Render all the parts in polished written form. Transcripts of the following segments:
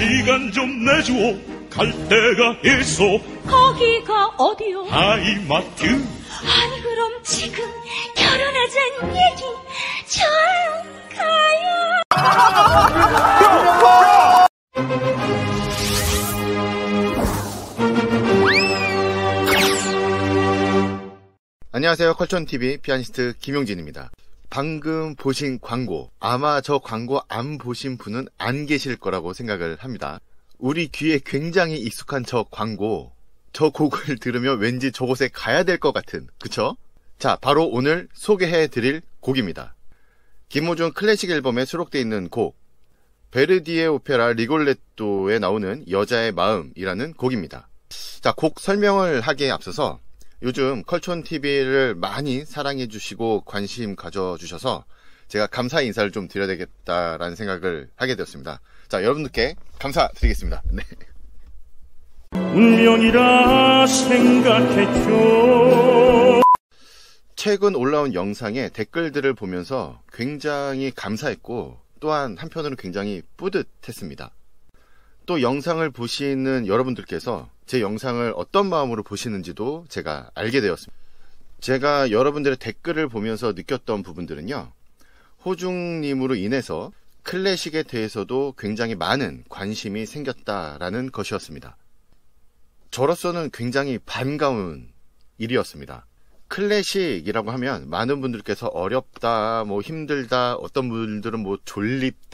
시간 좀 내주오. 갈 데가 있어. 거기가 어디요? 하이마트. 아니 그럼 지금 결혼하자는 얘기 좋아요 가요. 안녕하세요. 컬천TV 피아니스트 김용진입니다. 방금 보신 광고, 아마 저 광고 안 보신 분은 안 계실 거라고 생각을 합니다. 우리 귀에 굉장히 익숙한 저 광고, 저 곡을 들으면 왠지 저곳에 가야 될 것 같은, 그쵸? 자, 바로 오늘 소개해드릴 곡입니다. 김호중 클래식 앨범에 수록되어 있는 곡, 베르디의 오페라 리골레토에 나오는 여자의 마음이라는 곡입니다. 자, 곡 설명을 하기에 앞서서 요즘 컬촌TV를 많이 사랑해주시고 관심 가져주셔서 제가 감사 인사를 좀 드려야 되겠다라는 생각을 하게 되었습니다. 자, 여러분들께 감사드리겠습니다. 네. 운명이라 생각했죠. 최근 올라온 영상의 댓글들을 보면서 굉장히 감사했고 또한 한편으로는 굉장히 뿌듯했습니다. 또 영상을 보시는 여러분들께서 제 영상을 어떤 마음으로 보시는지도 제가 알게 되었습니다. 제가 여러분들의 댓글을 보면서 느꼈던 부분들은요, 호중님으로 인해서 클래식에 대해서도 굉장히 많은 관심이 생겼다라는 것이었습니다. 저로서는 굉장히 반가운 일이었습니다. 클래식이라고 하면 많은 분들께서 어렵다, 뭐 힘들다, 어떤 분들은 뭐 졸립다.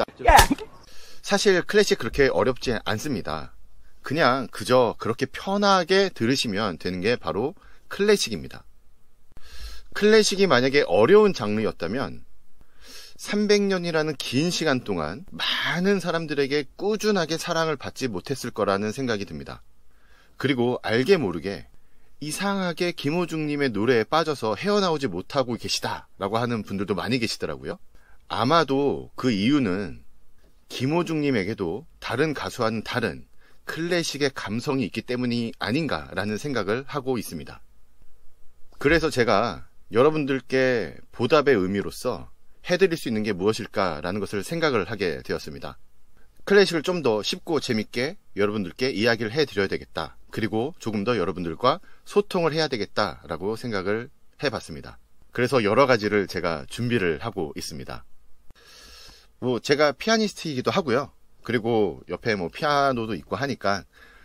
사실 클래식 그렇게 어렵지 않습니다. 그냥 그저 그렇게 편하게 들으시면 되는 게 바로 클래식입니다. 클래식이 만약에 어려운 장르였다면 300년이라는 긴 시간 동안 많은 사람들에게 꾸준하게 사랑을 받지 못했을 거라는 생각이 듭니다. 그리고 알게 모르게 이상하게 김호중님의 노래에 빠져서 헤어나오지 못하고 계시다라고 하는 분들도 많이 계시더라고요. 아마도 그 이유는 김호중님에게도 다른 가수와는 다른 클래식의 감성이 있기 때문이 아닌가라는 생각을 하고 있습니다. 그래서 제가 여러분들께 보답의 의미로서 해드릴 수 있는 게 무엇일까라는 것을 생각을 하게 되었습니다. 클래식을 좀 더 쉽고 재밌게 여러분들께 이야기를 해드려야 되겠다. 그리고 조금 더 여러분들과 소통을 해야 되겠다라고 생각을 해봤습니다. 그래서 여러 가지를 제가 준비를 하고 있습니다. 뭐 제가 피아니스트이기도 하고요. 그리고 옆에 뭐 피아노도 있고 하니까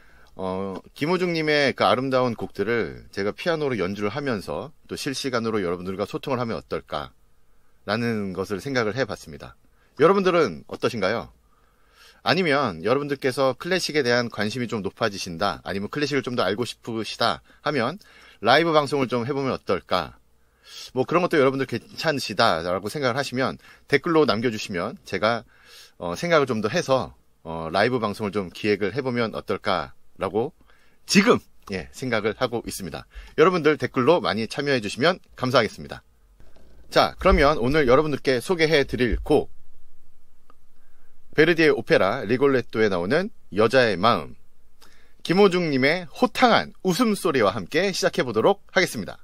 김호중님의 그 아름다운 곡들을 제가 피아노로 연주를 하면서 또 실시간으로 여러분들과 소통을 하면 어떨까 라는 것을 생각을 해봤습니다. 여러분들은 어떠신가요? 아니면 여러분들께서 클래식에 대한 관심이 좀 높아지신다, 아니면 클래식을 좀 더 알고 싶으시다 하면 라이브 방송을 좀 해보면 어떨까, 뭐 그런 것도 여러분들 괜찮으시다라고 생각을 하시면 댓글로 남겨주시면 제가 생각을 좀 더 해서 라이브 방송을 좀 기획을 해보면 어떨까라고 지금 생각을 하고 있습니다. 여러분들 댓글로 많이 참여해 주시면 감사하겠습니다. 자, 그러면 오늘 여러분들께 소개해 드릴 곡, 베르디의 오페라 리골레토에 나오는 여자의 마음, 김호중님의 호탕한 웃음소리와 함께 시작해 보도록 하겠습니다.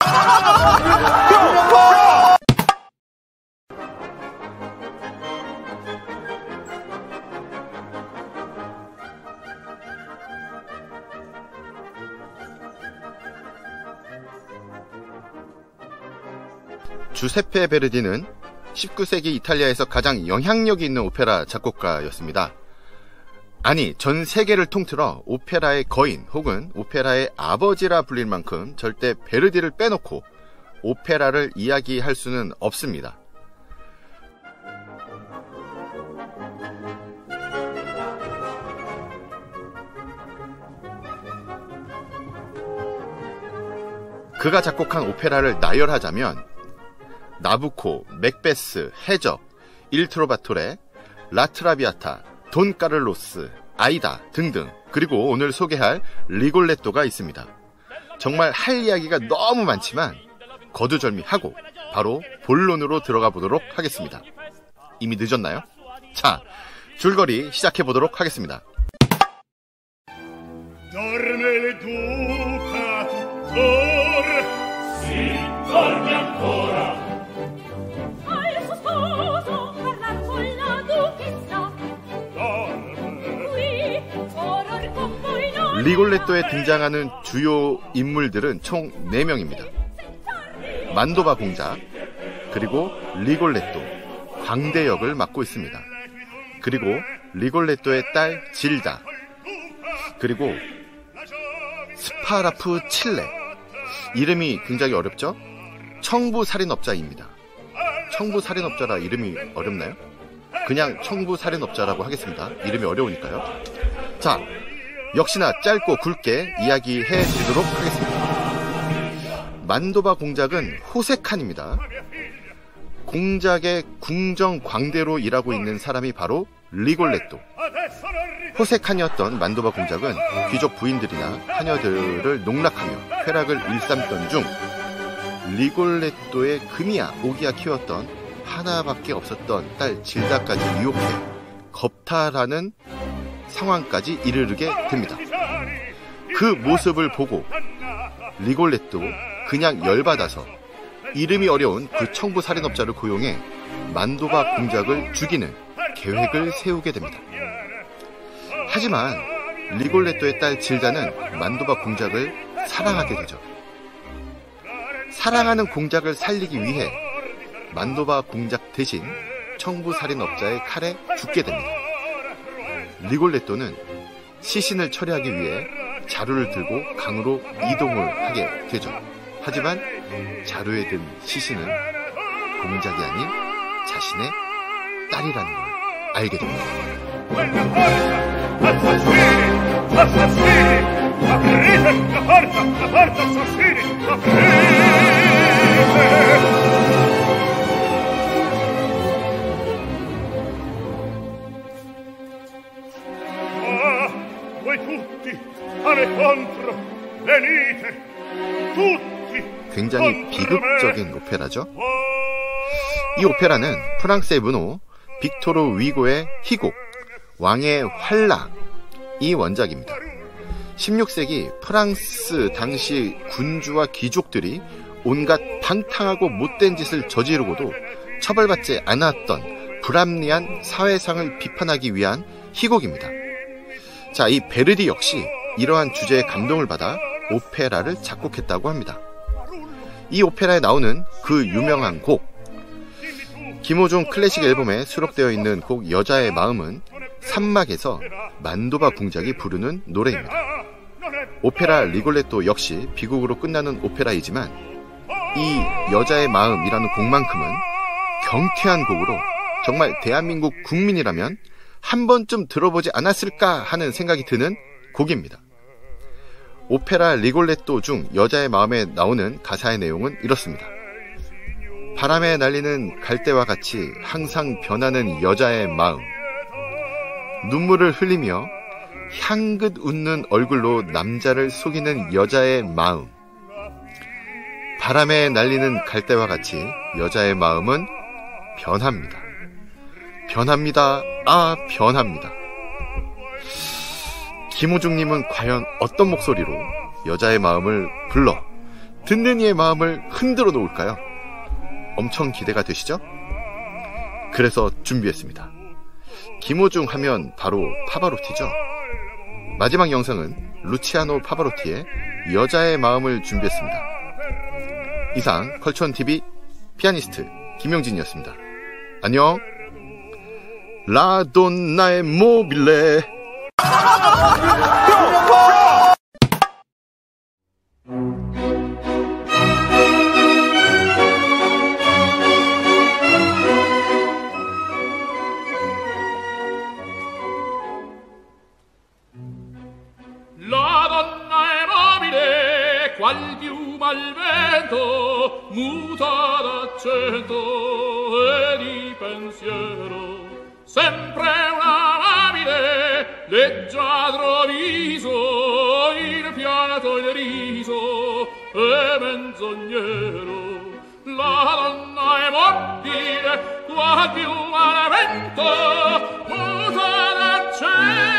주세페 베르디는 19세기 이탈리아에서 가장 영향력이 있는 오페라 작곡가였습니다. 아니, 전 세계를 통틀어 오페라의 거인 혹은 오페라의 아버지라 불릴 만큼 절대 베르디를 빼놓고 오페라를 이야기할 수는 없습니다. 그가 작곡한 오페라를 나열하자면 나부코, 맥베스, 해적, 일트로바토레, 라트라비아타, 돈 까를로스, 아이다 등등, 그리고 오늘 소개할 리골레토가 있습니다. 정말 할 이야기가 너무 많지만 거두절미하고 바로 본론으로 들어가 보도록 하겠습니다. 이미 늦었나요? 자, 줄거리 시작해 보도록 하겠습니다. Al suo sposo parlar con la duchessa. Qui 리골레토에 등장하는 주요 인물들은 총 4명입니다. 만도바 공작, 그리고 리골레토, 광대 역을 맡고 있습니다. 그리고 리골레토의 딸 질다, 그리고 스파라프 칠레, 이름이 굉장히 어렵죠? 청부살인업자입니다. 청부살인업자라 이름이 어렵나요? 그냥 청부살인업자라고 하겠습니다. 이름이 어려우니까요. 자, 역시나 짧고 굵게 이야기해 드리도록 하겠습니다. 만도바 공작은 호세칸입니다. 공작의 궁정 광대로 일하고 있는 사람이 바로 리골레토. 호세칸이었던 만도바 공작은 귀족 부인들이나 하녀들을 농락하며 쾌락을 일삼던 중 리골레토의 금이야 오기야 키웠던 하나밖에 없었던 딸 질다까지 유혹해 겁탈하는 상황까지 이르게 됩니다. 그 모습을 보고 리골레토 그냥 열받아서 이름이 어려운 그 청부 살인업자를 고용해 만도바 공작을 죽이는 계획을 세우게 됩니다. 하지만 리골레토의 딸 질다는 만도바 공작을 사랑하게 되죠. 사랑하는 공작을 살리기 위해 만도바 공작 대신 청부살인업자의 칼에 죽게 됩니다. 리골레토는 시신을 처리하기 위해 자루를 들고 강으로 이동을 하게 되죠. 하지만 자루에 든 시신은 공작이 아닌 자신의 딸이라는 걸 알게 됩니다. 굉장히 비극적인 오페라죠. 이 오페라는 프랑스의 문호 빅토르 위고의 희곡 왕의 환락이 원작입니다. 16세기 프랑스 당시 군주와 귀족들이 온갖 방탕하고 못된 짓을 저지르고도 처벌받지 않았던 불합리한 사회상을 비판하기 위한 희곡입니다. 자, 이 베르디 역시 이러한 주제에 감동을 받아 오페라를 작곡했다고 합니다. 이 오페라에 나오는 그 유명한 곡, 김호중 클래식 앨범에 수록되어 있는 곡 여자의 마음은 산막에서 만도바 공작이 부르는 노래입니다. 오페라 리골레토 역시 비극으로 끝나는 오페라이지만 이 여자의 마음이라는 곡만큼은 경쾌한 곡으로 정말 대한민국 국민이라면 한 번쯤 들어보지 않았을까 하는 생각이 드는 곡입니다. 오페라 리골레토 중 여자의 마음에 나오는 가사의 내용은 이렇습니다. 바람에 날리는 갈대와 같이 항상 변하는 여자의 마음, 눈물을 흘리며 향긋 웃는 얼굴로 남자를 속이는 여자의 마음. 바람에 날리는 갈대와 같이 여자의 마음은 변합니다. 변합니다. 아, 변합니다. 김호중님은 과연 어떤 목소리로 여자의 마음을 불러 듣는 이의 마음을 흔들어 놓을까요? 엄청 기대가 되시죠? 그래서 준비했습니다. 김호중 하면 바로 파바로티죠. 마지막 영상은 루치아노 파바로티의 여자의 마음을 준비했습니다. 이상 컬처온TV 피아니스트 김용진이었습니다. 안녕. 라돈나의 모빌레. Qual piuma al vento muta d'accento e di pensiero, sempre una amabile leggiadro viso, il pianto il riso e menzognero. La donna è mobile, qual piuma al vento muta d'accento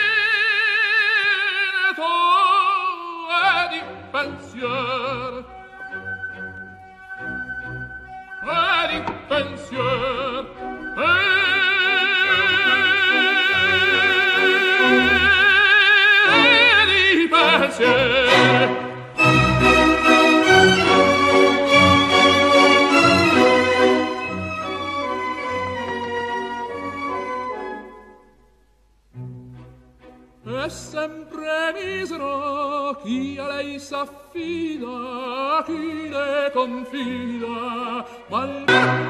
pensier e di pensier e di è sempre misero chi a lei s'affida, chi le confida, ma